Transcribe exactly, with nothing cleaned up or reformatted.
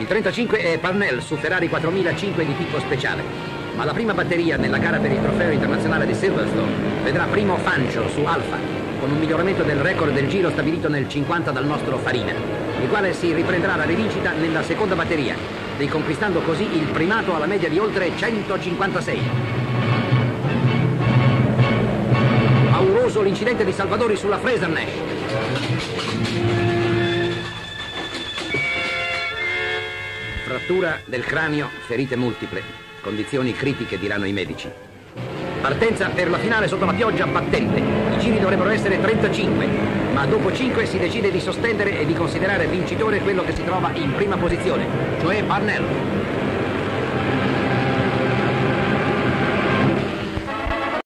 trentacinque è Parnell su Ferrari quattromilacinque di tipo speciale. Ma la prima batteria nella gara per il trofeo internazionale di Silverstone vedrà primo Fancio su Alfa, con un miglioramento del record del giro stabilito nel cinquanta dal nostro Farina, il quale si riprenderà la rivincita nella seconda batteria, riconquistando così il primato alla media di oltre centocinquantasei. Pauroso l'incidente di Salvadori sulla Fraser Nash. Frattura del cranio, ferite multiple, condizioni critiche diranno i medici. Partenza per la finale sotto la pioggia battente. I giri dovrebbero essere trentacinque, ma dopo cinque si decide di sospendere e di considerare vincitore quello che si trova in prima posizione, cioè Parnell.